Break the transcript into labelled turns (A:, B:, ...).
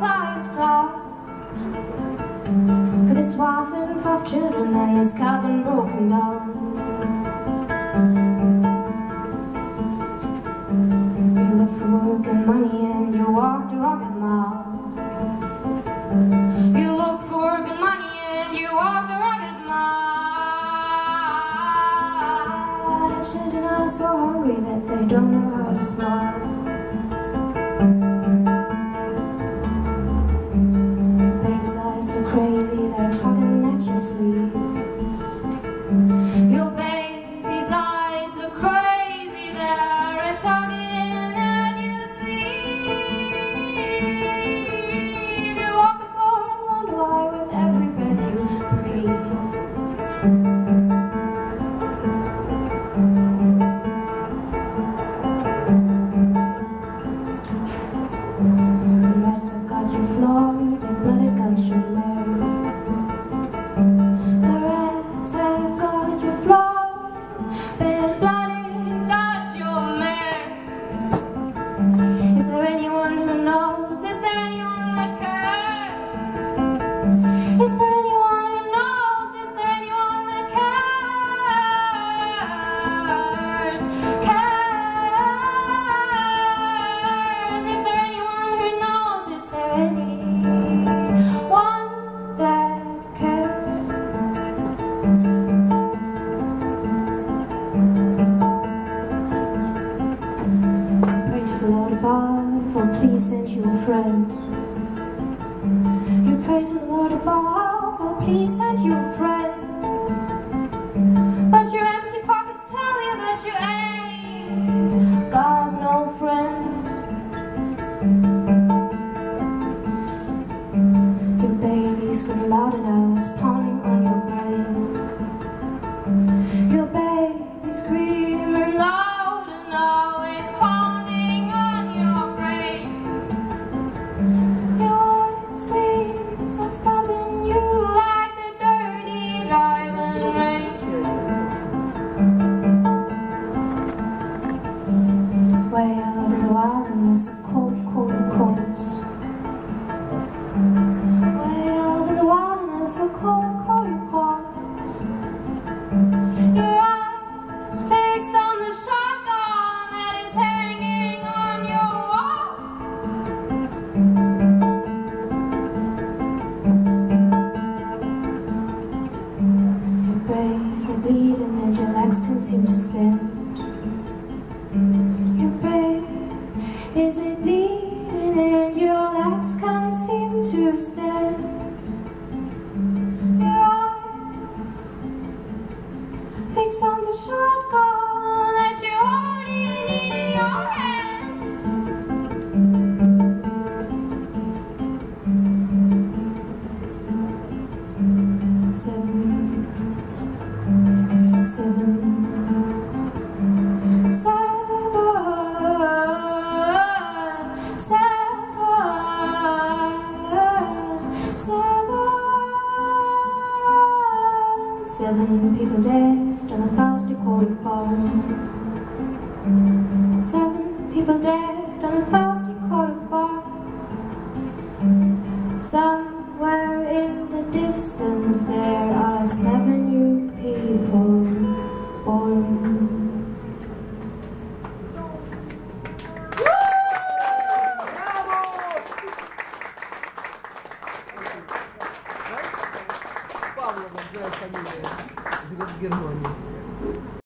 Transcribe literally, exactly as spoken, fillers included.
A: side of town with its wife and five children and its cabin broken down. You look for work and money and you walk the rocket mile. You look for work and money and you walk the rocket mile. Children are so hungry that they don't know how to smile. Crazy, they're tugging at your sleeve. Your baby's eyes look crazy, they're tugging at your sleeve. You walk the floor and wonder why with every breath you breathe. The rats have got you floored, their blooded guns you married. Is there anyone who knows? Is there anyone that cares? Cares? Is there anyone who knows? Is there anyone that cares? Pray to the Lord above, for please send you a friend. You pray to the Lord above, oh please send you a friend. But your empty pockets tell you that you ain't got no friends. Your baby's screaming loud and now it's pounding on your brain. Your baby's screaming loud and now it's pounding on your brain. Your screams are stabbing you like the dirty driving rain. Way out in the wilderness of cold, cold coals. Way out in the wilderness of cold, cold coals. Your eyes fixed on the shotgun that is hanging on your wall. Your brains are bleeding and your legs can't seem to stand. Your brain is it bleeding and your legs can't seem to stand. Your eyes fixed on the shotgun that you're holding in your hands. Seven, seven, seven people dead on a thirsty cold farm. Seven people dead on a thirsty cold farm. Somewhere in the distance there are seven new people born.
B: Павлова, фамилия, живет в Германии.